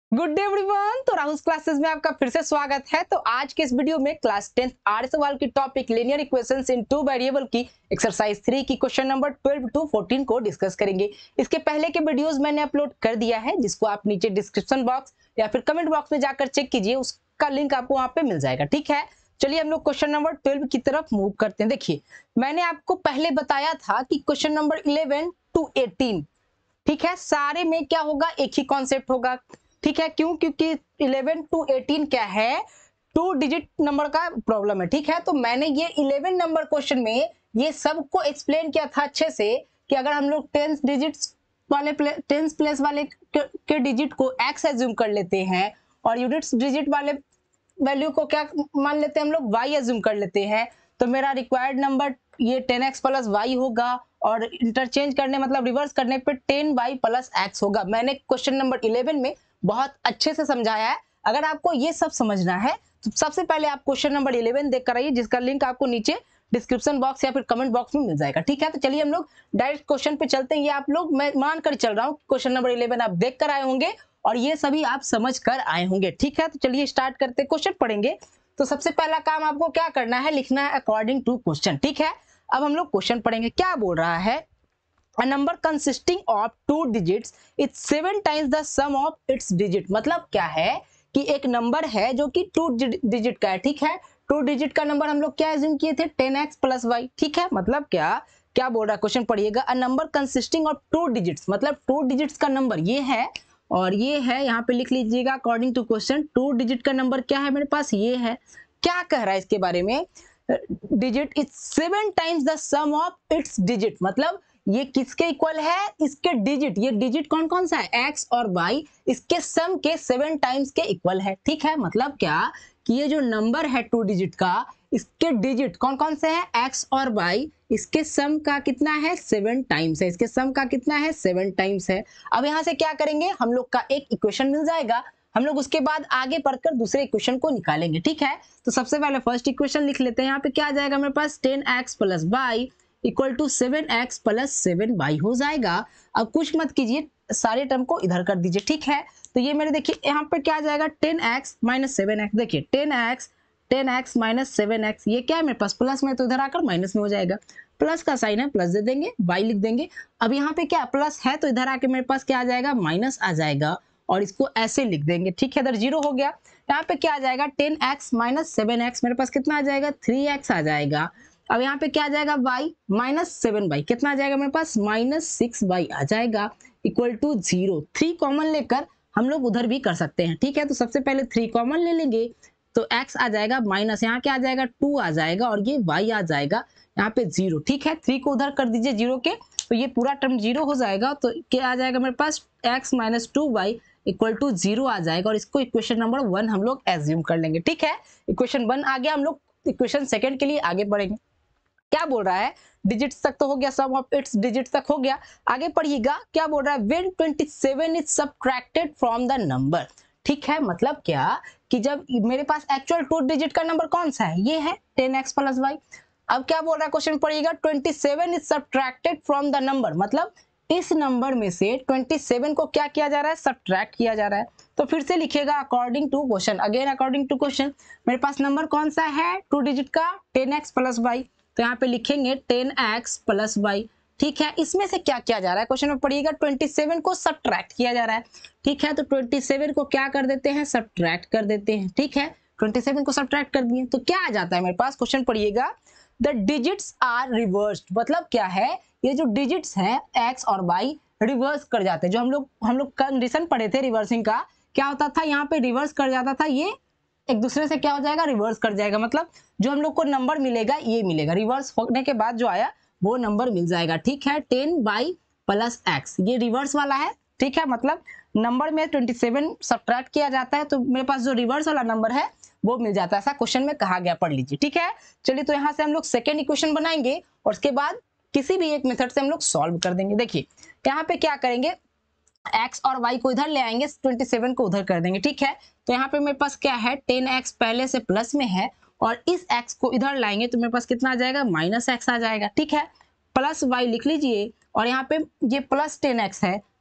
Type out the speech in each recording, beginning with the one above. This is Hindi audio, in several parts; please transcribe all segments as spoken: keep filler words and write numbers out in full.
Good day everyone. तो राहुल क्लासेस में आपका फिर से स्वागत है। तो आज के इस वीडियो में क्लास टेंथ आर्य सवाल की topic linear equations in two variable की एक्सरसाइज थ्री की question number twelve to fourteen को डिस्कस करेंगे। इसके पहले के वीडियोस मैंने अपलोड कर दिया है, जिसको आप नीचे डिस्क्रिप्शन बॉक्स या फिर कमेंट बॉक्स में जाकर चेक कीजिए, उसका लिंक आपको वहां पे मिल जाएगा। ठीक है, चलिए हम लोग क्वेश्चन नंबर ट्वेल्व की तरफ मूव करते हैं। देखिए, मैंने आपको पहले बताया था कि question number eleven to eighteen, ठीक है, सारे में क्या होगा, एक ही कॉन्सेप्ट होगा। ठीक है, क्यों? क्योंकि इलेवन टू एटीन क्या है, टू डिजिट नंबर का प्रॉब्लम है। ठीक है, तो मैंने ये इलेवन नंबर क्वेश्चन में ये सबको एक्सप्लेन किया था अच्छे से कि अगर हम लोग टेंस डिजिट्स वाले टेंस प्लेस वाले के, के डिजिट को एक्स एज्यूम कर लेते हैं और यूनिट्स डिजिट वाले वैल्यू को क्या मान लेते हैं हम लोग, वाई एज्यूम कर लेते हैं, तो मेरा रिक्वायर्ड नंबर ये टेन एक्स प्लस वाई होगा और इंटरचेंज करने मतलब रिवर्स करने पे टेन वाई प्लस एक्स होगा। मैंने क्वेश्चन नंबर इलेवन में बहुत अच्छे से समझाया है। अगर आपको ये सब समझना है तो सबसे पहले आप क्वेश्चन नंबर इलेवन देख कर आइए, जिसका लिंक आपको नीचे डिस्क्रिप्शन बॉक्स या फिर कमेंट बॉक्स में मिल जाएगा। ठीक है, तो चलिए हम लोग डायरेक्ट क्वेश्चन पे चलते हैं। ये आप लोग, मैं मान कर चल रहा हूँ क्वेश्चन नंबर इलेवन आप देख कर आए होंगे और ये सभी आप समझ कर आए होंगे। ठीक है, तो चलिए स्टार्ट करते, क्वेश्चन पढ़ेंगे। तो सबसे पहला काम आपको क्या करना है, लिखना है अकॉर्डिंग टू क्वेश्चन। ठीक है, अब हम लोग क्वेश्चन पढ़ेंगे। क्या बोल रहा है, a number consisting of two digits is seven times the sum of its digit। मतलब क्या है कि एक नंबर है जो कि टू डिजिट का है। ठीक है, टू डिजिट का नंबर हम लोग क्या एज्यूम किए थे, टेन एक्स प्लस वाई। ठीक है, मतलब क्या क्या बोल रहा है क्वेश्चन पढ़िएगा, a number consisting of two digits, मतलब टू डिजिट्स का नंबर ये है और ये है, यहाँ पे लिख लीजिएगा according to question. Two digit का नंबर क्या है मेरे पास, ये है। क्या कह रहा है इसके बारे में, digit is seven times the sum of its digit, मतलब ये किसके इक्वल है, इसके डिजिट, ये डिजिट कौन कौन सा है, एक्स और वाई, इसके सम के सेवन टाइम्स के इक्वल है। ठीक है, मतलब क्या कि ये जो नंबर है टू डिजिट का, इसके डिजिट कौन कौन से हैं, एक्स और वाई, इसके सम का कितना है, सेवन टाइम्स है। इसके सम का कितना है, सेवन टाइम्स है। अब यहाँ से क्या करेंगे, हम लोग का एक इक्वेशन मिल जाएगा, हम लोग उसके बाद आगे बढ़कर दूसरे इक्वेशन को निकालेंगे। ठीक है, तो सबसे पहले फर्स्ट इक्वेशन लिख लेते हैं। यहाँ पे क्या आ जाएगा मेरे पास, ten x plus y equal to seven x plus seven y हो जाएगा। अब कुछ मत कीजिए, सारे टर्म को इधर कर दीजिए। ठीक है, तो ये मेरे देखिए यहाँ पे क्या आ जाएगा, ten x minus seven x. देखिए ten x ten x minus seven x, ये क्या है मेरे पास प्लस में, तो इधर आकर माइनस में हो जाएगा। प्लस का साइन है, प्लस दे देंगे, वाई लिख देंगे। अब यहाँ पे क्या प्लस है, तो इधर आके मेरे पास क्या आ जाएगा, माइनस आ जाएगा और इसको ऐसे लिख देंगे। ठीक है, इधर जीरो हो गया। यहाँ पे क्या आ जाएगा, ten x minus seven x, मेरे पास कितना आ जाएगा, थ्री एक्स आ जाएगा। अब यहाँ पे क्या आ जाएगा, y माइनस सेवन वाई, कितना आ जाएगा मेरे पास, माइनस सिक्स वाई आ जाएगा, equal to zero. Three common लेकर हम लोग उधर भी कर सकते हैं। ठीक है, तो सबसे पहले थ्री कॉमन ले लेंगे तो x आ जाएगा माइनस, यहाँ क्या आ जाएगा, टू आ जाएगा और ये y आ जाएगा यहाँ पे जीरो। ठीक है, थ्री को उधर कर दीजिए जीरो के, तो ये पूरा टर्म जीरो हो जाएगा। तो क्या आ जाएगा मेरे पास, x minus two y equal to zero आ जाएगा और इसको इक्वेशन नंबर वन हम लोग एज्यूम कर लेंगे। ठीक है, इक्वेशन वन आ गया, हम लोग इक्वेशन सेकंड के लिए आगे बढ़ेंगे। क्या बोल रहा है, डिजिट्स तक तो हो गया, सम ऑफ इट्स डिजिट्स तक हो गया। आगे पढ़िएगा, क्या बोल रहा है, when twenty seven is subtracted from the number. ठीक है, मतलब क्या कि जब मेरे पास एक्चुअल टू डिजिट का नंबर कौन सा है, ये है टेन एक्स प्लस वाई। अब क्या बोल रहा है क्वेश्चन पढ़िएगा, twenty seven is subtracted from the number, मतलब इस नंबर में से ट्वेंटी सेवन को क्या किया जा रहा है, सबट्रैक्ट किया जा रहा है। तो फिर से लिखिएगा according to question, again according to question. मेरे पास नंबर कौन सा है टू डिजिट का, टेन एक्स प्लस वाई, तो यहाँ पे लिखेंगे टेन एक्स प्लस वाई। ठीक है, इसमें से क्या किया जा रहा है, क्वेश्चन में पढ़िएगा, ट्वेंटी सेवन को सबट्रैक्ट किया जा रहा है। ठीक है, तो ट्वेंटी सेवन को क्या कर देते हैं, सबट्रैक्ट कर देते हैं। ठीक है, ट्वेंटी सेवन को सबट्रैक्ट कर दिए तो क्या आ जाता है मेरे पास, क्वेश्चन पढ़िएगा, द डिजिट्स आर रिवर्स्ड, मतलब क्या है, ये जो डिजिट्स हैं एक्स और वाई रिवर्स कर जाते हैं। जो हम लोग हम लोग कंडीशन पढ़े थे रिवर्सिंग का, क्या होता था, यहाँ पे रिवर्स कर जाता था, ये एक दूसरे से क्या हो जाएगा, रिवर्स कर जाएगा। मतलब जो हम लोग को नंबर मिलेगा ये मिलेगा, रिवर्स होने के बाद जो आया वो नंबर मिल जाएगा। ठीक है, टेन बाई प्लस एक्स, ये रिवर्स वाला है। ठीक है, मतलब नंबर में ट्वेंटी सेवन सब्ट्रैक्ट किया जाता है तो मेरे पास जो रिवर्स वाला नंबर है वो मिल जाता है, ऐसा क्वेश्चन में कहा गया, पढ़ लीजिए। ठीक है, चलिए तो यहाँ से हम लोग सेकेंड इक्वेशन बनाएंगे और उसके बाद किसी भी एक मेथड से हम लोग सॉल्व कर देंगे। देखिए यहाँ पे क्या करेंगे, x और y को इधर ले आएंगे, ट्वेंटी सेवन को उधर कर देंगे। ठीक है, तो यहाँ पे मेरे पास क्या है, टेन एक्स पहले से प्लस में है और इस x को इधर लाएंगे तो मेरे पास कितना आ जाएगा, माइनस एक्स आ जाएगा। ठीक है, प्लस y लिख लीजिए और यहाँ पे ये प्लस टेन एक्स है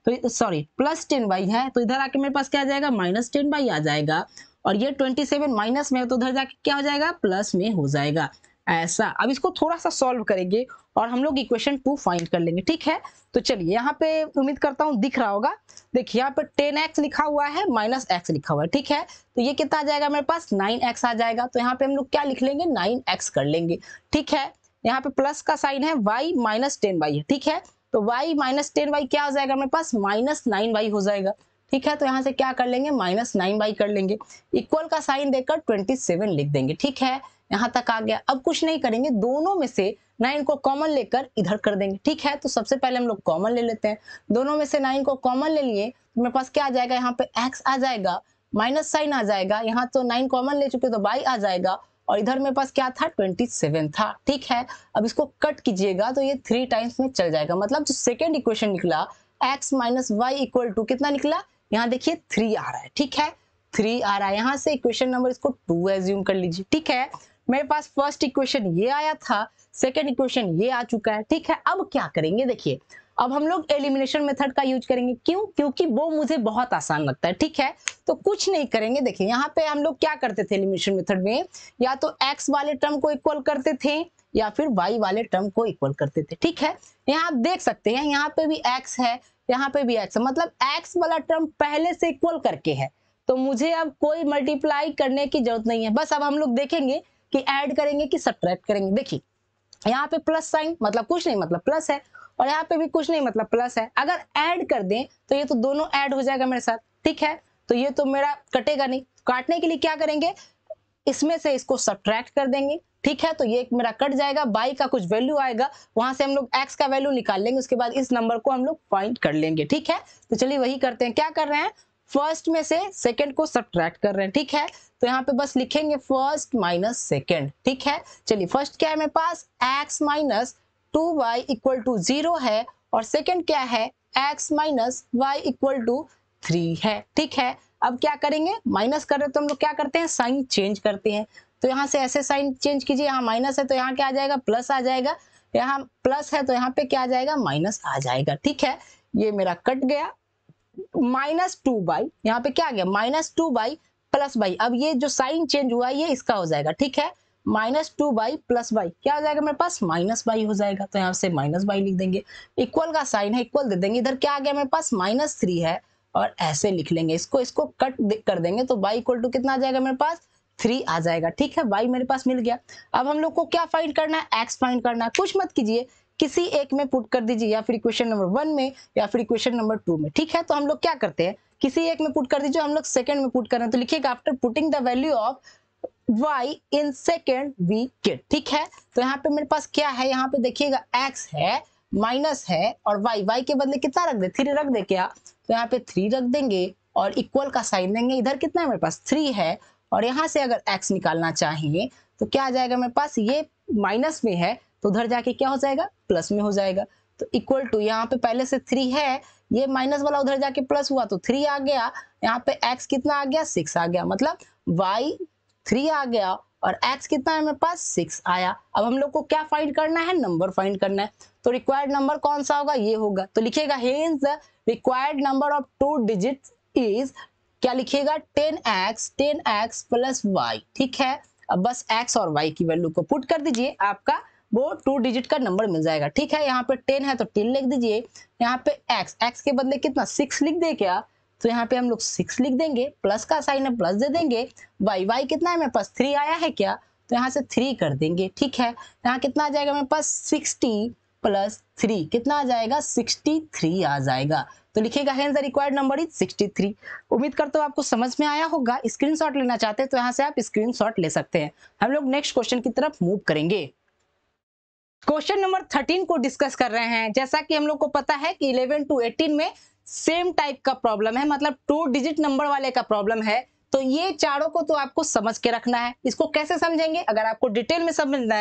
तो सॉरी प्लस टेन बाई है, तो इधर आके मेरे पास क्या आ जाएगा, माइनस टेन बाई आ जाएगा। और ये ट्वेंटी सेवन माइनस में है, तो उधर जाके क्या हो जाएगा, प्लस में हो जाएगा। ऐसा अब इसको थोड़ा सा सॉल्व करेंगे और हम लोग इक्वेशन टू फाइंड कर लेंगे, ठीक है। तो चलिए यहाँ पे उम्मीद करता हूँ दिख रहा होगा। देखिए यहाँ पे टेन एक्स लिखा हुआ है, माइनस एक्स लिखा हुआ है, ठीक है। तो ये कितना आ जाएगा मेरे पास, नाइन एक्स आ जाएगा। तो यहाँ पे हम लोग क्या लिख लेंगे, नाइन एक्स कर लेंगे, ठीक है। यहाँ पे प्लस का साइन है, y माइनस टेन वाई है, ठीक है। तो y माइनस टेन वाई क्या हो जाएगा मेरे पास, माइनस नाइन वाई हो जाएगा, ठीक है। तो यहाँ से क्या कर लेंगे, माइनस नाइन वाई कर लेंगे। इक्वल का साइन देकर ट्वेंटी सेवन लिख देंगे, ठीक है। यहाँ तक आ गया। अब कुछ नहीं करेंगे, दोनों में से नाइन को कॉमन लेकर इधर कर देंगे, ठीक है। तो सबसे पहले हम लोग कॉमन ले लेते हैं। दोनों में से नाइन को कॉमन ले लिए तो मेरे पास क्या आ जाएगा, यहाँ पे x आ जाएगा, माइनस साइन आ जाएगा। यहाँ तो नाइन कॉमन ले चुके तो y आ जाएगा। और इधर मेरे पास क्या था, ट्वेंटी सेवन था, ठीक है। अब इसको कट कीजिएगा तो ये थ्री टाइम्स में चल जाएगा। मतलब जो सेकेंड इक्वेशन निकला x minus y equal to कितना निकला, यहाँ देखिए थ्री आ रहा है, ठीक है। थ्री आ रहा है। यहाँ से इक्वेशन नंबर इसको टू एज्यूम कर लीजिए, ठीक है। मेरे पास फर्स्ट इक्वेशन ये आया था, सेकेंड इक्वेशन ये आ चुका है, ठीक है। अब क्या करेंगे, देखिए अब हम लोग एलिमिनेशन मेथड का यूज करेंगे। क्यों, क्योंकि वो मुझे बहुत आसान लगता है, ठीक है। तो कुछ नहीं करेंगे, देखिए यहाँ पे हम लोग क्या करते थे एलिमिनेशन मेथड में, या तो x वाले टर्म को इक्वल करते थे या फिर y वाले टर्म को इक्वल करते थे, ठीक है। यहाँ आप देख सकते हैं, यहाँ पे भी x है, यहाँ पे भी x है, मतलब x वाला टर्म पहले से इक्वल करके है, तो मुझे अब कोई मल्टीप्लाई करने की जरूरत नहीं है। बस अब हम लोग देखेंगे कि ऐड करेंगे कि सब्ट्रैक्ट करेंगे। देखिए यहाँ पे प्लस साइन मतलब कुछ नहीं, मतलब प्लस है, और यहाँ पे भी कुछ नहीं, मतलब प्लस है। अगर ऐड कर दें तो ये तो दोनों ऐड हो जाएगा मेरे साथ, ठीक है। तो ये तो मेरा कटेगा नहीं। काटने के लिए क्या करेंगे, इसमें से इसको सब्ट्रैक्ट कर देंगे, ठीक है। तो ये मेरा कट जाएगा, बाई का कुछ वैल्यू आएगा, वहां से हम लोग x का वैल्यू निकाल लेंगे, उसके बाद इस नंबर को हम लोग फाइंड कर लेंगे, ठीक है। तो चलिए वही करते हैं। क्या कर रहे हैं, फर्स्ट में से सेकंड को सब्ट्रैक्ट कर रहे हैं, ठीक है। तो यहाँ पे बस लिखेंगे फर्स्ट माइनस सेकंड, ठीक है। चलिए फर्स्ट क्या है मेरे पास, x minus two y equal to zero है, और सेकंड क्या है, x minus y equal to three है, ठीक है। अब क्या करेंगे, माइनस कर रहे तो हम लोग क्या करते हैं, साइन चेंज करते हैं। तो यहाँ से ऐसे साइन चेंज कीजिए, यहाँ माइनस है तो यहाँ क्या आ जाएगा, प्लस आ जाएगा। यहाँ प्लस है तो यहाँ पे क्या आ जाएगा, माइनस आ जाएगा, ठीक है। ये मेरा कट गया। माइनस टू बाई, यहाँ पे क्या आ गया, minus two y plus y. अब ये जो साइन चेंज हुआ ये इसका हो जाएगा, ठीक है। Minus two y plus y क्या हो जाएगा मेरे पास, माइनस बाई हो जाएगा। तो यहाँ से माइनस बाई लिख देंगे। इक्वल का साइन है, इक्वल दे देंगे। इधर क्या आ गया मेरे पास, माइनस थ्री है, और ऐसे लिख लेंगे इसको, इसको कट कर देंगे तो y इक्वल टू कितना आ जाएगा मेरे पास, थ्री आ जाएगा, ठीक है। y मेरे पास मिल गया। अब हम लोग को क्या फाइंड करना है, x फाइंड करना है। कुछ मत कीजिए, किसी एक में पुट कर दीजिए, या फिर इक्वेशन नंबर वन में या फिर इक्वेशन नंबर टू में, ठीक है। तो हम लोग क्या करते हैं, किसी एक में पुट कर दीजिए, हम लोग सेकंड में पुट कर रहे हैं। तो लिखिएगा after putting the value of y in second we get, ठीक है। तो यहाँ पे मेरे पास क्या है, यहाँ पे देखिएगा x है, माइनस है, और y y के बदले कितना रख दे, थ्री रख दे क्या। तो यहाँ पे थ्री रख देंगे और इक्वल का साइन देंगे। इधर कितना है मेरे पास, थ्री है, और यहाँ से अगर x निकालना चाहिए तो क्या आ जाएगा मेरे पास, ये माइनस में है तो उधर जाके क्या हो जाएगा, प्लस में हो जाएगा। तो इक्वल टू यहाँ पे पहले से थ्री है, ये माइनस वाला उधर जाके प्लस हुआ तो थ्री आ गया। यहाँ पे x कितना आ गया, सिक्स आ गया, मतलब y थ्री आ गया और x कितना है मेरे पास, सिक्स आया। अब हम लोग को क्या फाइंड करना है, नंबर फाइंड करना है। तो रिक्वायर्ड नंबर कौन सा होगा, ये होगा। तो लिखिएगा hence the required number of two digits is, क्या लिखिएगा, ten x, ten x plus y, ठीक है। अब बस x और y की वैल्यू को पुट कर दीजिए, आपका वो टू डिजिट का नंबर मिल जाएगा, ठीक है। यहाँ पे टेन है तो टेन लिख दीजिए, यहाँ पे x, x के बदले कितना, सिक्स लिख दे क्या, तो यहाँ पे हम लोग सिक्स लिख देंगे, प्लस का साइन है प्लस दे देंगे। y y कितना है मेरे पास, थ्री आया है क्या, तो यहाँ से थ्री कर देंगे, ठीक है। यहाँ कितना आ जाएगा मेरे पास, सिक्सटी प्लस थ्री कितना आ जाएगा, सिक्सटी थ्री आ जाएगा। तो लिखिएगा hence the required number is sixty three. उम्मीद करता हूँ आपको समझ में आया होगा। स्क्रीनशॉट लेना चाहते हैं तो यहाँ से आप स्क्रीनशॉट ले सकते हैं। हम लोग नेक्स्ट क्वेश्चन की तरफ मूव करेंगे। क्वेश्चन नंबर थर्टीन को डिस्कस कर रहे हैं। जैसा कि हम लोग को पता है कि इलेवन टू एटीन में सेम टाइप का प्रॉब्लम है, मतलब टू डिजिट नंबर वाले का प्रॉब्लम है। तो ये चारों को तो आपको समझ के रखना है। इसको कैसे समझेंगे, अगर आपको डिटेल में समझना है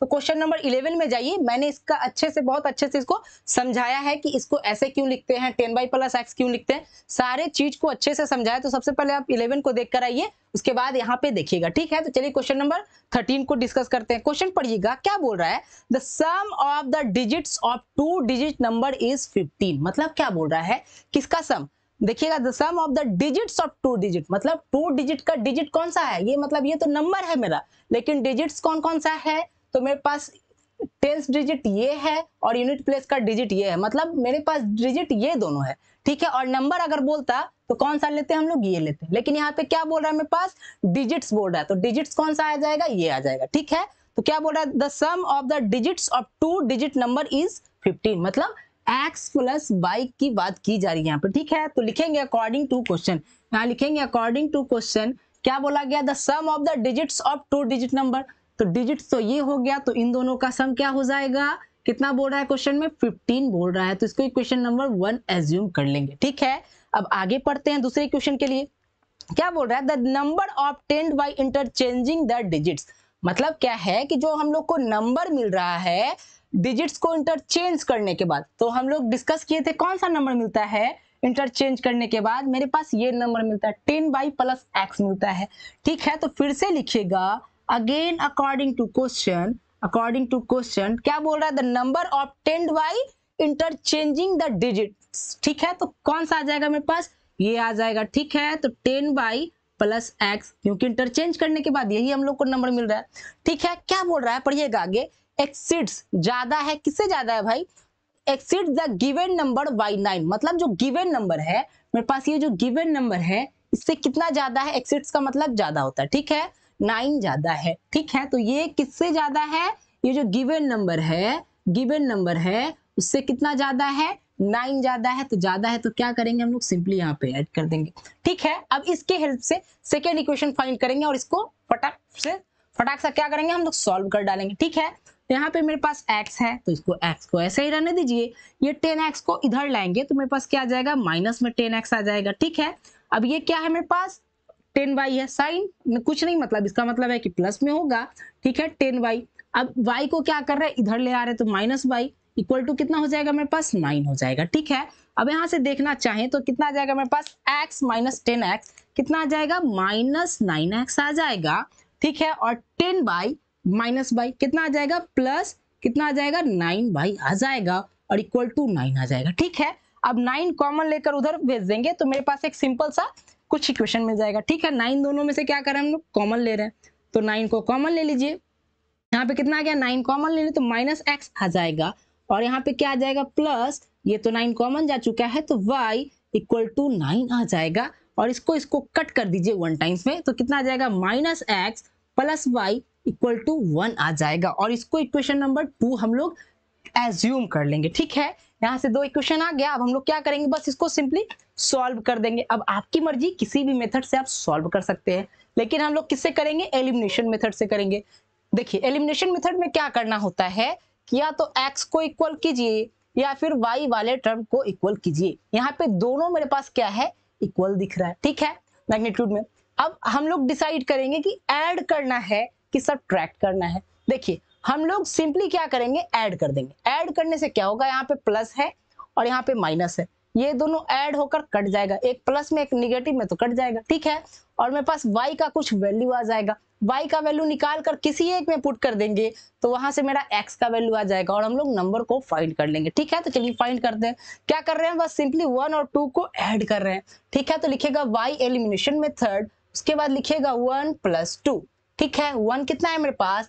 तो क्वेश्चन नंबर इलेवन में जाइए, मैंने इसका अच्छे से बहुत अच्छे से इसको समझाया है कि इसको ऐसे क्यों लिखते हैं, टेन बाई प्लस एक्स क्यों लिखते हैं, सारे चीज को अच्छे से समझाया। तो सबसे पहले आप इलेवन को देख कर आइए, उसके बाद यहाँ पे देखिएगा, ठीक है। तो चलिए क्वेश्चन नंबर थर्टीन को डिस्कस करते हैं। क्वेश्चन पढ़िएगा, क्या बोल रहा है, the sum of the digits of two digit number is fifteen. मतलब क्या बोल रहा है, किसका सम, देखिएगा, the sum of the digits of two digit, मतलब टू डिजिट का डिजिट कौन सा है, ये मतलब ये तो नंबर है मेरा, लेकिन डिजिट्स कौन कौन सा है, तो मेरे पास टेंस डिजिट ये है और यूनिट प्लेस का डिजिट ये है, मतलब मेरे पास डिजिट ये दोनों है, ठीक है। और नंबर अगर बोलता तो कौन सा लेते हैं हम लोग, ये लेते हैं, लेकिन यहाँ पे क्या बोल रहा है, मेरे पास डिजिट्स बोल रहा है, तो डिजिट्स कौन सा आ जाएगा, ये आ जाएगा, ठीक है। तो क्या बोल रहा है, the sum of the digits of two digit number is fifteen, मतलब x प्लस वाई की बात की जा रही है यहाँ पे, ठीक है। तो लिखेंगे अकॉर्डिंग टू क्वेश्चन, यहाँ लिखेंगे अकॉर्डिंग टू क्वेश्चन, क्या बोला गया, the sum of the digits of two digit number, तो डिजिट्स तो ये हो गया, तो इन दोनों का सम क्या हो जाएगा, कितना बोल रहा है क्वेश्चन में, फिफ्टीन बोल रहा है, तो इसको क्वेश्चन नंबर वन एज्यूम कर लेंगे, ठीक है। अब आगे पढ़ते हैं दूसरे क्वेश्चन के लिए, क्या बोल रहा है, the number obtained by interchanging the digits, मतलब क्या है कि जो हम लोग को नंबर मिल रहा है डिजिट्स को इंटरचेंज करने के बाद, तो हम लोग डिस्कस किए थे कौन सा नंबर मिलता है इंटरचेंज करने के बाद, मेरे पास ये नंबर मिलता है, टेन बाई प्लस एक्स मिलता है, ठीक है। तो फिर से लिखिएगा, again according to question, according to question क्या बोल रहा है, the number obtained by interchanging the digits, ठीक है। तो कौन सा आ जाएगा मेरे पास, ये आ जाएगा, ठीक है। तो टेन बाई प्लस एक्स, क्योंकि इंटरचेंज करने के बाद यही हम लोग को नंबर मिल रहा है, ठीक है। क्या बोल रहा है, पढ़िएगा आगे, एक्सीड्स, ज्यादा है, किससे ज्यादा है भाई, exceed the given number by nine, मतलब जो गिवन नंबर है मेरे पास, ये जो गिवन नंबर है इससे कितना ज्यादा है, एक्सीड्स का मतलब ज्यादा होता है, ठीक है, नाइन ज्यादा है, ठीक है। तो ये किससे ज्यादा है, ये जो गिवन नंबर है, गिवन नंबर है उससे कितना ज्यादा है, नाइन ज्यादा है, तो ज्यादा है तो क्या करेंगे हम लोग, सिंपली यहाँ पे ऐड कर देंगे, ठीक है। अब इसके हेल्प से सेकेंड इक्वेशन फाइंड करेंगे और इसको फटाक से फटाक से क्या करेंगे हम लोग, सॉल्व कर डालेंगे, ठीक है। यहाँ पे मेरे पास x है, तो इसको x को ऐसे ही रहने दीजिए, ये टेन एक्स को इधर लाएंगे तो मेरे पास क्या आ जाएगा, माइनस में टेन एक्स आ जाएगा, ठीक है। अब ये क्या है मेरे पास, टेन वाई है, साइन कुछ नहीं, मतलब इसका मतलब है कि प्लस में होगा, ठीक है, टेन वाई। अब y को क्या कर रहे हैं, इधर ले आ रहे हैं, तो माइनस वाई इक्वल टू कितना हो जाएगा मेरे पास, नाइन हो जाएगा, ठीक है। अब यहाँ से देखना चाहें तो कितना आ जाएगा मेरे पास, x माइनस टेन एक्स कितना आ जाएगा, माइनस नाइन एक्स आ जाएगा, ठीक है। और टेन बाई माइनस बाई कितना आ जाएगा, प्लस कितना आ जाएगा, नाइन बाई आ जाएगा, और इक्वल टू नाइन आ जाएगा, ठीक है। अब नाइन कॉमन लेकर उधर भेज देंगे तो मेरे पास एक सिंपल सा कुछ इक्वेशन मिल जाएगा, ठीक है। नाइन दोनों में से क्या करें हम लोग, कॉमन ले रहे हैं, तो नाइन को कॉमन ले लीजिए, यहाँ पे कितना आ गया, नाइन कॉमन ले लीजिए तो माइनस एक्स आ जाएगा, और यहाँ पे क्या आ जाएगा, प्लस, ये तो नाइन कॉमन जा चुका है तो y इक्वल टू नाइन आ जाएगा, और इसको इसको कट कर दीजिए वन टाइम्स में, तो कितना आ जाएगा, minus x plus y equal to one आ जाएगा, और इसको इक्वेशन नंबर टू हम लोग एज्यूम कर लेंगे, ठीक है। यहाँ से दो इक्वेशन आ गया, अब हम लोग क्या करेंगे, बस इसको सिंपली सॉल्व कर देंगे। अब आपकी मर्जी, किसी भी मेथड से आप सॉल्व कर सकते हैं, लेकिन हम लोग किससे करेंगे, एलिमिनेशन मेथड से करेंगे। देखिए एलिमिनेशन मेथड में क्या करना होता है कि या तो x को इक्वल कीजिए या फिर y वाले टर्म को इक्वल कीजिए, यहाँ पे दोनों मेरे पास क्या है, इक्वल दिख रहा है, ठीक है, मैग्नीट्यूड में। अब हम लोग डिसाइड करेंगे कि ऐड करना है कि सब्ट्रैक्ट करना है। देखिए हम लोग सिंपली क्या करेंगे, ऐड कर देंगे, ऐड करने से क्या होगा, यहाँ पे प्लस है और यहाँ पे माइनस है, ये दोनों ऐड होकर कट जाएगा, एक प्लस में एक निगेटिव में तो कट जाएगा, ठीक है। और मेरे पास y का कुछ वैल्यू आ जाएगा, y का वैल्यू निकाल कर किसी एक में पुट कर देंगे तो वहां से मेरा x का वैल्यू आ जाएगा, और हम लोग नंबर को फाइंड कर लेंगे, ठीक है। तो चलिए फाइंड करते हैं, क्या कर रहे हैं, बस सिंपली वन और टू को ऐड कर रहे हैं, ठीक है। तो लिखेगा y एलिमिनेशन मेथड, उसके बाद लिखेगा वन प्लस टू, ठीक है। वन कितना है मेरे पास,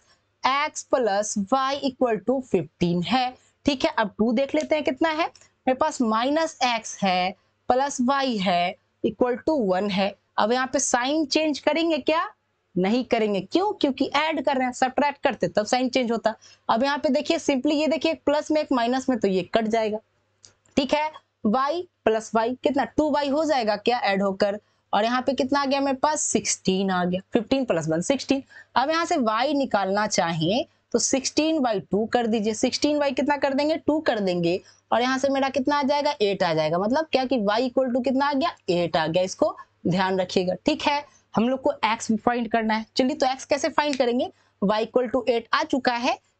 x plus y equal to fifteen है, ठीक है। अब टू देख लेते हैं कितना है, मेरे पास माइनस एक्स है प्लस वाई है इक्वल टू वन है। अब यहाँ पे साइन चेंज करेंगे क्या, नहीं करेंगे, क्यों, क्योंकि ऐड कर रहे हैं, सब्ट्रैक्ट करते तब साइन चेंज होता। अब यहाँ पे देखिए सिंपली ये देखिए, प्लस में एक माइनस में तो ये कट जाएगा, ठीक है। y प्लस वाई कितना, टू वाई हो जाएगा क्या ऐड होकर, और यहाँ पे कितना आ गया मेरे पास, सिक्सटीन आ गया, फिफ्टीन प्लस वन सिक्सटीन। अब यहाँ से y निकालना चाहें तो सिक्सटीन बाई टू कर दीजिए, सिक्सटीन बाई कितना कर देंगे, टू कर देंगे, और यहाँ से मेरा कितना आ जाएगा, एट आ जाएगा, मतलब क्या कि y इक्वल टू कितना आ गया, एट आ गया, इसको ध्यान रखिएगा, ठीक है। हम लोग को x फाइंड करना है, चलिए तो x कैसे फाइंड करेंगे, y इक्वल टू एट आ चुका है,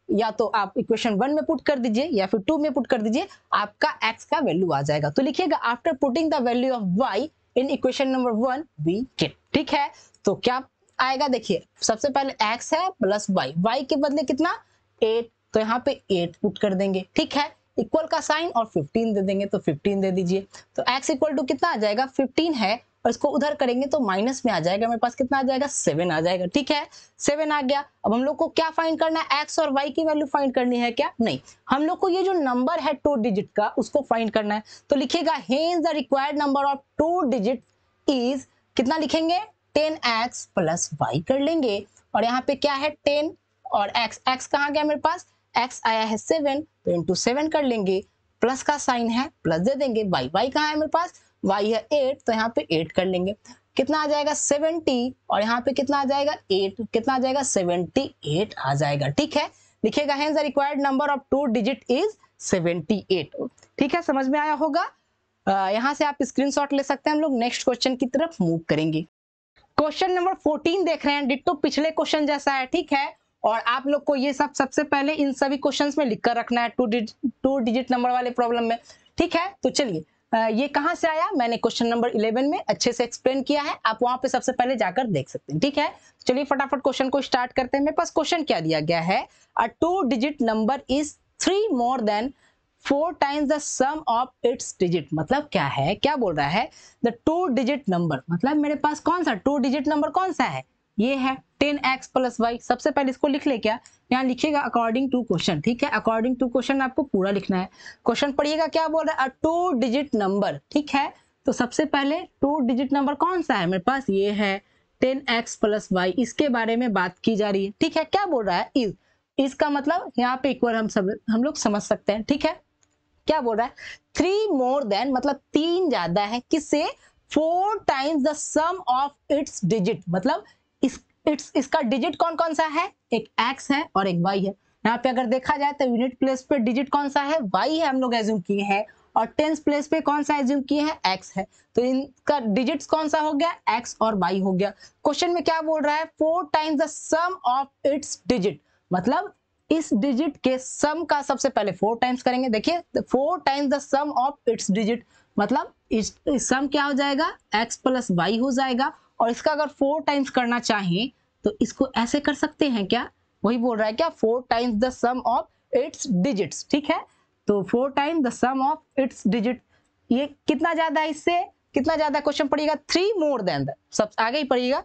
या तो आप इक्वेशन वन में पुट कर दीजिए या फिर टू में पुट कर दीजिए, आपका x का वैल्यू आ जाएगा। तो लिखिएगा after putting the value of y in equation number one we get. ठीक है, तो क्या आएगा देखिए, सबसे पहले x है प्लस y, y के बदले कितना एट, तो यहाँ पे एट पुट कर देंगे। ठीक है, इक्वल का साइन और फिफ्टीन दे देंगे, तो फिफ्टीन दे दीजिए। तो x इक्वल टू कितना आ जाएगा, फिफ्टीन है, और इसको उधर करेंगे तो माइनस में आ जाएगा, मेरे पास कितना आ जाएगा, सेवन आ जाएगा। ठीक है, सेवन आ गया। अब हम लोग को क्या फाइंड करना है, x और y की वैल्यू फाइंड करनी है क्या, नहीं, हम लोग को ये जो नंबर है टू डिजिट का उसको फाइंड करना है। तो लिखिएगा hence the required number of two digit is, कितना लिखेंगे, टेन एक्स प्लस वाई कर लेंगे, और यहाँ पे क्या है टेन और x, x कहाँ गया मेरे पास, x आया है सेवन, तो इंटू सेवन कर लेंगे, प्लस का साइन है प्लस दे देंगे, y y कहाँ है मेरे पास, y है एट, तो यहाँ पे एट कर लेंगे, कितना आ जाएगा सेवेंटी, और यहाँ पे कितना आ जाएगा एट, कितना आ जाएगा सेवेंटी एट आ जाएगा। ठीक है, लिखिएगा hence the required number of two digit is seventy eight. ठीक है, समझ में आया होगा। आ, यहाँ से आप स्क्रीनशॉट ले सकते हैं। हम लोग नेक्स्ट क्वेश्चन की तरफ मूव करेंगे। क्वेश्चन नंबर फोर्टीन देख रहे हैं, डिट्टो पिछले क्वेश्चन जैसा है। ठीक है, और आप लोग को ये सब सबसे पहले इन सभी क्वेश्चंस में लिखकर रखना है, two digit two digit number वाले प्रॉब्लम में। ठीक है, तो चलिए ये कहाँ से आया, मैंने क्वेश्चन नंबर इलेवन में अच्छे से एक्सप्लेन किया है, आप वहां पे सबसे पहले जाकर देख सकते हैं। ठीक है, चलिए फटाफट क्वेश्चन को स्टार्ट करते हैं। मेरे पास क्वेश्चन क्या दिया गया है, a two digit number is three more than four times the sum of its digit. मतलब क्या है, क्या बोल रहा है, द टू डिजिट नंबर, मतलब मेरे पास कौन सा टू डिजिट नंबर कौन सा है, ये है टेन एक्स प्लस वाई। सबसे पहले इसको लिख ले, क्या यहाँ लिखिएगा अकॉर्डिंग टू क्वेश्चन। ठीक है, अकॉर्डिंग टू क्वेश्चन आपको पूरा लिखना है। क्वेश्चन पढ़िएगा, क्या बोल रहा है, अ टू डिजिट नंबर। ठीक है, तो सबसे पहले टू डिजिट नंबर कौन सा है मेरे पास, ये है टेन एक्स प्लस वाई, इसके बारे में बात की जा रही है। ठीक है, क्या बोल रहा है, इज, इसका मतलब यहाँ पे इक्वल हम सब हम लोग समझ सकते हैं। ठीक है, क्या बोल रहा है, थ्री मोर देन, मतलब तीन ज्यादा है किससे, four times the sum of its digit, मतलब इस इट्स इसका डिजिट कौन कौन सा है, एक x है और एक y है। यहाँ पे अगर देखा जाए तो यूनिट प्लेस पे डिजिट कौन सा है, y है, हम लोग एज्यूम किए हैं, और टेंस प्लेस पे कौन सा एज्यूम किए हैं, x है, तो इनका डिजिट्स कौन सा हो गया, x और y हो गया। क्वेश्चन में क्या बोल रहा है, four times the sum of its digit, मतलब इस डिजिट के सम का सबसे पहले फोर टाइम्स करेंगे। देखिए four times the sum of its digit, मतलब इस सम क्या हो जाएगा, x प्लस वाई हो जाएगा, और इसका अगर फोर टाइम्स करना चाहें तो इसको ऐसे कर सकते हैं क्या, वही बोल रहा है क्या, four times the sum of its digits. ठीक है, तो four times the sum of its digit, ये कितना ज्यादा है, इससे कितना ज्यादा, क्वेश्चन पढ़िएगा थ्री मोर देन द, सब आगे ही पढ़िएगा,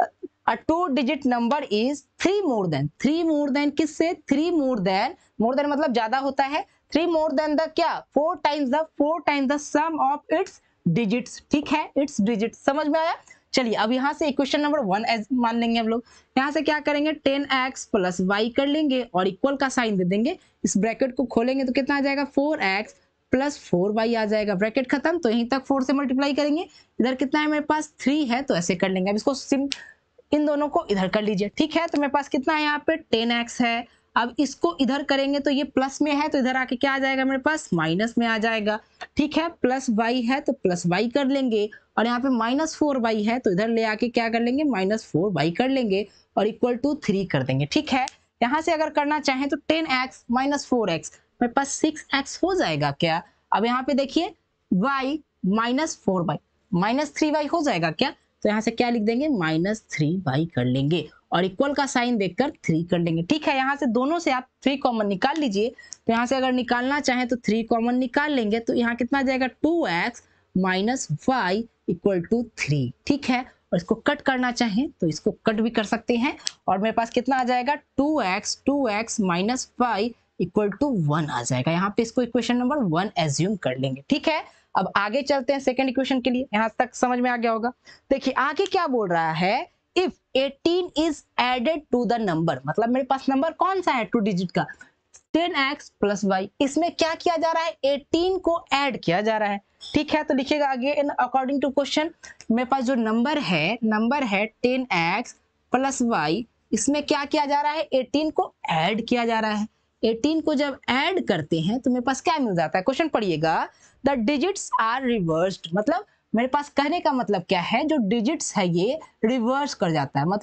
a two digit number is three more than, three more than किससे, three more than, more than मतलब ज्यादा होता है, थ्री मोर देन द क्या, four times the, four times the sum of its digits. ठीक है, इट्स डिजिट, समझ में आया। चलिए अब यहाँ से इक्वेशन नंबर वन एज मान लेंगे हम लोग, यहाँ से क्या करेंगे, टेन एक्स प्लस वाई कर लेंगे और इक्वल का साइन दे देंगे, इस ब्रैकेट को खोलेंगे तो कितना आ जाएगा, four x plus four y आ जाएगा, ब्रैकेट खत्म, तो यहीं तक फोर से मल्टीप्लाई करेंगे, इधर कितना है मेरे पास थ्री है, तो ऐसे कर लेंगे। अब इसको सिम इन दोनों को इधर कर लीजिए। ठीक है, तो मेरे पास कितना है यहाँ पे टेन एक्स है, अब इसको इधर करेंगे तो ये प्लस में है, तो इधर आके क्या आ जाएगा मेरे पास, माइनस में आ जाएगा। ठीक है, प्लस वाई है तो प्लस वाई कर लेंगे, और यहाँ पे माइनस फोर वाई है तो इधर ले आके क्या कर लेंगे, माइनस फोर वाई कर लेंगे, और इक्वल टू थ्री कर देंगे। ठीक है, यहाँ से अगर करना चाहें तो ten x minus four x, मेरे पास सिक्स एक्स हो जाएगा क्या। अब यहाँ पे देखिए y minus four y minus three y हो जाएगा क्या, तो यहाँ से क्या लिख देंगे, माइनस थ्री वाई कर लेंगे, और इक्वल का साइन देखकर थ्री कर लेंगे। ठीक है, यहाँ से दोनों से आप थ्री कॉमन निकाल लीजिए, तो यहाँ से अगर निकालना चाहें तो थ्री कॉमन निकाल लेंगे, तो यहाँ कितना आ जाएगा, two x minus y equal to three. ठीक है, और इसको कट करना चाहें तो इसको कट भी कर सकते हैं, और मेरे पास कितना आ जाएगा, two x two x minus y equal to one आ जाएगा। यहाँ पे इसको इक्वेशन नंबर वन एज्यूम कर लेंगे। ठीक है, अब आगे चलते हैं सेकेंड इक्वेशन के लिए, यहाँ तक समझ में आ गया होगा। देखिए आगे क्या बोल रहा है, if eighteen is added to the number, मतलब मेरे पास नंबर कौन सा है टू डिजिट का, टेन एक्स प्लस वाई, इसमें क्या किया जा रहा है, एटीन को ऐड किया जा रहा है। ठीक है, तो लिखिएगा आगे इन अकॉर्डिंग टू क्वेश्चन, मेरे पास जो नंबर है, नंबर है टेन एक्स प्लस वाई, इसमें क्या किया जा रहा है, एटीन को ऐड किया जा रहा है। एटीन को जब ऐड करते हैं तो मेरे पास क्या मिल जाता है, क्वेश्चन पढ़िएगा, द डिजिट्स आर रिवर्स्ड, मतलब मेरे पास कहने का मतलब क्या है, जो डिजिट्स है ये रिवर्स कर जाता है, मतलब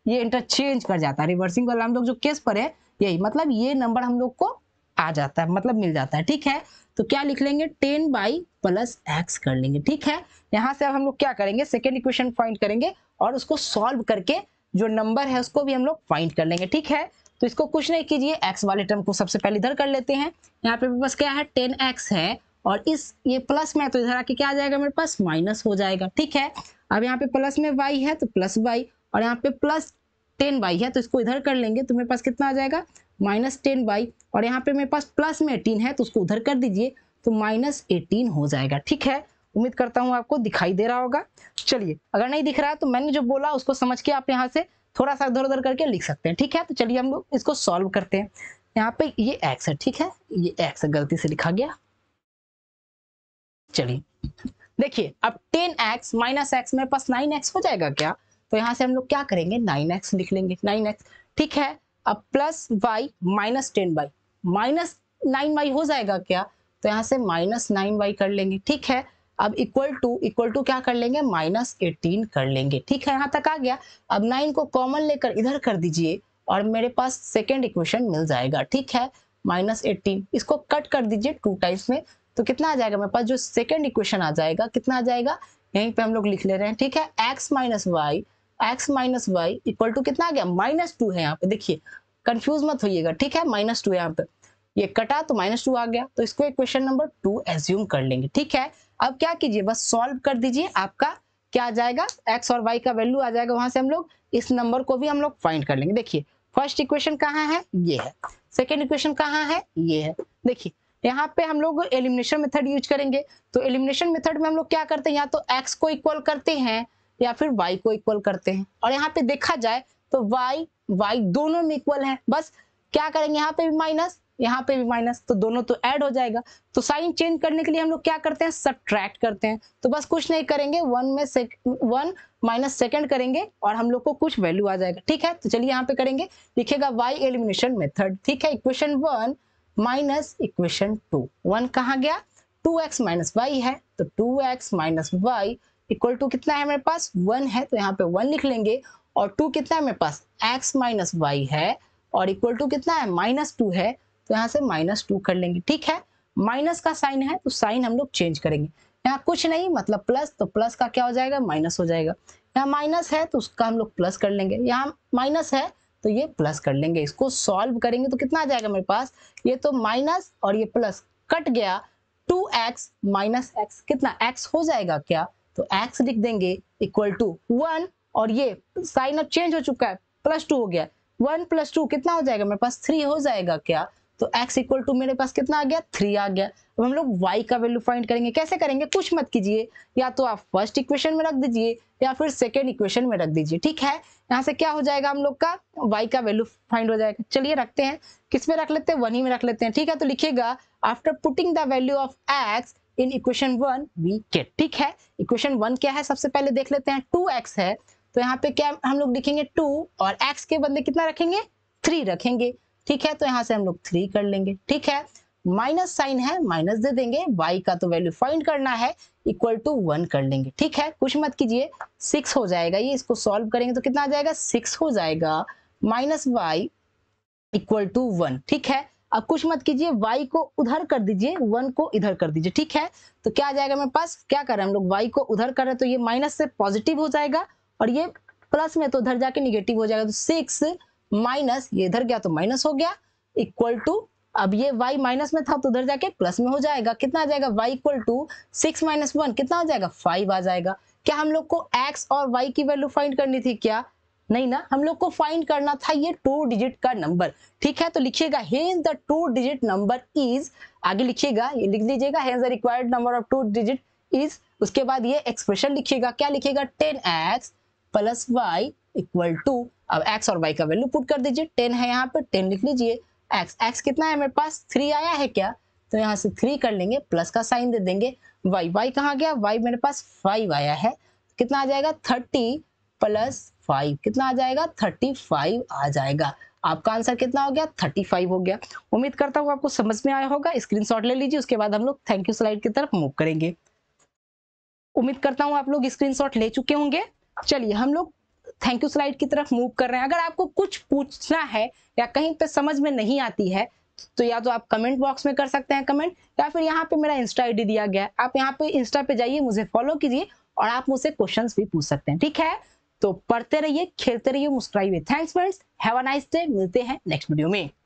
ये इंटरचेंज कर जाता है। रिवर्सिंग वाला हम लोग जो केस पर है यही, मतलब ये नंबर हम लोग को आ जाता है, मतलब मिल जाता है। ठीक है, तो क्या लिख लेंगे, टेन बाई प्लस एक्स कर लेंगे। ठीक है, यहाँ से अब हम लोग क्या करेंगे, सेकेंड इक्वेशन फाइंड करेंगे और उसको सॉल्व करके जो नंबर है उसको भी हम लोग फाइंड कर लेंगे। ठीक है, तो इसको कुछ नहीं कीजिए, एक्स वाले टर्म को सबसे पहले इधर कर लेते हैं। यहाँ पे बस क्या है, टेन एक्स है और इस ये प्लस में, तो इधर आके क्या आ जाएगा मेरे पास, माइनस हो जाएगा। ठीक है, अब यहाँ पे प्लस में y है तो प्लस वाई, और यहाँ पे प्लस टेन वाई है तो इसको इधर कर लेंगे तो मेरे पास कितना आ जाएगा, माइनस टेन वाई, और यहाँ पे मेरे पास प्लस में एटीन है तो उसको उधर कर दीजिए तो माइनस एटीन हो जाएगा। ठीक है, उम्मीद करता हूँ आपको दिखाई दे रहा होगा। चलिए, अगर नहीं दिख रहा है तो मैंने जो बोला उसको समझ के आप यहाँ से थोड़ा सा इधर उधर करके लिख सकते हैं। ठीक है, तो चलिए हम लोग इसको सॉल्व करते हैं। यहाँ पे ये एक्स है, ठीक है, ये एक्स गलती से लिखा गया। चलिए देखिए, अब टेन एक्स माइनस एक्स मेरे पास नाइन एक्स हो जाएगा क्या, तो यहाँ से हम लोग क्या करेंगे, नाइन एक्स लिख लेंगे, नाइन एक्स। ठीक है, अब plus y minus ten y, minus nine y हो जाएगा क्या, तो यहाँ से माइनस नाइन वाई कर लेंगे। ठीक है, अब इक्वल टू इक्वल टू क्या कर लेंगे, माइनस एटीन कर लेंगे। ठीक है, यहाँ तक आ गया। अब नाइन को कॉमन लेकर इधर कर दीजिए और मेरे पास सेकेंड इक्वेशन मिल जाएगा। ठीक है, माइनस एटीन, इसको कट कर दीजिए टू टाइम्स में तो कितना आ जाएगा मेरे पास, जो सेकेंड इक्वेशन आ जाएगा कितना आ जाएगा, यहीं पे हम लोग लिख ले रहे हैं। ठीक है, x minus y, x minus y equal to कितना आ गया, माइनस टू है। यहाँ पे देखिए, कंफ्यूज मत होइएगा। ठीक है, माइनस टू है यहाँ पे, ये कटा तो माइनस टू आ गया, तो इसको इक्वेशन नंबर टू एज्यूम कर लेंगे। ठीक है, अब क्या कीजिए, बस सॉल्व कर दीजिए, आपका क्या आ जाएगा, x और y का वैल्यू आ जाएगा। वहां से हम लोग इस नंबर को भी हम लोग फाइंड कर लेंगे। देखिए, फर्स्ट इक्वेशन कहाँ है, ये है, सेकेंड इक्वेशन कहाँ है, ये है। देखिए, यहाँ पे हम लोग एलिमिनेशन मेथड यूज करेंगे, तो एलिमिनेशन मेथड में हम लोग क्या करते हैं, या तो x को इक्वल करते हैं या फिर y को इक्वल करते हैं, और यहाँ पे देखा जाए तो y y दोनों में इक्वल है। बस क्या करेंगे, यहाँ पे भी माइनस, यहाँ पे भी माइनस, तो दोनों तो ऐड हो जाएगा। तो साइन चेंज करने के लिए हम लोग क्या करते हैं, सब्ट्रैक्ट करते हैं। तो बस कुछ नहीं करेंगे, वन में से वन माइनस सेकेंड करेंगे और हम लोग को कुछ वैल्यू आ जाएगा। ठीक है, तो चलिए यहाँ पे करेंगे, लिखेगा y एलिमिनेशन मेथड। ठीक है, equation one minus equation two, one कहाँ गया, टू एक्स माइनस वाई है, तो two x minus y equal to कितना है मेरे पास, वन है, तो यहाँ पे वन लिख लेंगे। और टू कितना है मेरे पास, x माइनस वाई है, और इक्वल टू कितना है, माइनस टू है, तो यहाँ से माइनस टू कर लेंगे। ठीक है, माइनस का साइन है तो साइन हम लोग चेंज करेंगे। यहाँ कुछ नहीं, मतलब प्लस, तो प्लस का क्या हो जाएगा, माइनस हो जाएगा। यहाँ माइनस है तो उसका हम लोग प्लस कर लेंगे, यहाँ माइनस है तो ये प्लस कर लेंगे। इसको सॉल्व करेंगे तो कितना आ जाएगा मेरे पास, ये तो माइनस और ये प्लस कट गया, टू एक्स माइनस एक्स कितना, x हो जाएगा क्या, तो x लिख देंगे इक्वल टू वन, और ये साइन अब चेंज हो चुका है, प्लस टू हो गया, वन प्लस टू कितना हो जाएगा मेरे पास, थ्री हो जाएगा क्या, तो x इक्वल टू मेरे पास कितना आ गया, थ्री आ गया। अब हम लोग y का वैल्यू फाइंड करेंगे। कैसे करेंगे, कुछ मत कीजिए, या तो आप फर्स्ट इक्वेशन में रख दीजिए या फिर सेकेंड इक्वेशन में रख दीजिए। ठीक है, यहाँ से क्या हो जाएगा, हम लोग का y का वैल्यू फाइंड हो जाएगा। चलिए रखते हैं, किस में रख लेते हैं, वन ही में रख लेते हैं। ठीक है, तो लिखिएगा, after putting the value of x in equation one we get. ठीक है, इक्वेशन वन क्या है, सबसे पहले देख लेते हैं, टू एक्स है, तो यहाँ पे क्या हम लोग लिखेंगे, टू और x के बदले कितना रखेंगे, थ्री रखेंगे। ठीक है, तो यहाँ से हम लोग थ्री कर लेंगे। ठीक है, माइनस साइन है, माइनस दे देंगे, y का तो वैल्यू फाइंड करना है, इक्वल टू वन कर लेंगे। ठीक है, कुछ मत कीजिए, सिक्स हो जाएगा ये, इसको सॉल्व करेंगे तो कितना आ जाएगा, सिक्स हो जाएगा, minus y equal to one. ठीक है, अब कुछ मत कीजिए, y को उधर कर दीजिए, वन को इधर कर दीजिए। ठीक है, तो क्या आ जाएगा मेरे पास, क्या कर रहे हैं हम लोग, y को उधर कर रहे हैं तो ये माइनस से पॉजिटिव हो जाएगा, और ये प्लस में तो उधर जाके निगेटिव हो जाएगा, तो सिक्स माइनस ये इधर गया तो माइनस हो गया, इक्वल टू, अब ये y माइनस में था तो उधर जाके प्लस में हो जाएगा, कितना आ जाएगा, y equal to six minus one कितना हो जाएगा, फाइव आ जाएगा। क्या हम लोग को x और y की वैल्यू फाइंड करनी थी क्या, नहीं ना, हम लोग को फाइंड करना था ये टू डिजिट का नंबर। ठीक है, तो लिखिएगा, hence the two digit number is, आगे लिखिएगा, ये लिख लीजिएगा, hence the required number of two digit is, उसके बाद ये एक्सप्रेशन लिखिएगा, क्या लिखिएगा, ten x plus y equal to, अब x और y का वैल्यू पुट कर दीजिए, टेन है यहाँ पे, टेन लिख लीजिए, x x कितना है मेरे पास, थ्री आया है क्या, तो यहाँ से थ्री कर लेंगे, प्लस का साइन दे देंगे, y y कहाँ गया, y मेरे पास फाइव आया है, कितना आ जाएगा, थर्टी प्लस फाइव कितना आ जाएगा, थर्टी फाइव आ जाएगा। आपका आंसर कितना हो गया, थर्टी फाइव हो गया। उम्मीद करता हूँ आपको समझ में आया होगा, स्क्रीनशॉट ले लीजिए, उसके बाद हम लोग थैंक यू स्लाइड की तरफ मूव करेंगे। उम्मीद करता हूँ आप लोग स्क्रीनशॉट ले चुके होंगे। चलिए हम लोग थैंक यू स्लाइड की तरफ मूव कर रहे हैं। अगर आपको कुछ पूछना है या कहीं पे समझ में नहीं आती है तो या तो आप कमेंट बॉक्स में कर सकते हैं कमेंट, या फिर यहाँ पे मेरा इंस्टा आईडी दिया गया है, आप यहाँ पे इंस्टा पे जाइए, मुझे फॉलो कीजिए और आप मुझसे क्वेश्चंस भी पूछ सकते हैं। ठीक है, तो पढ़ते रहिए, खेलते रहिए, मुस्कुराइए। Thanks friends, have a nice day. मिलते हैं नेक्स्ट वीडियो में।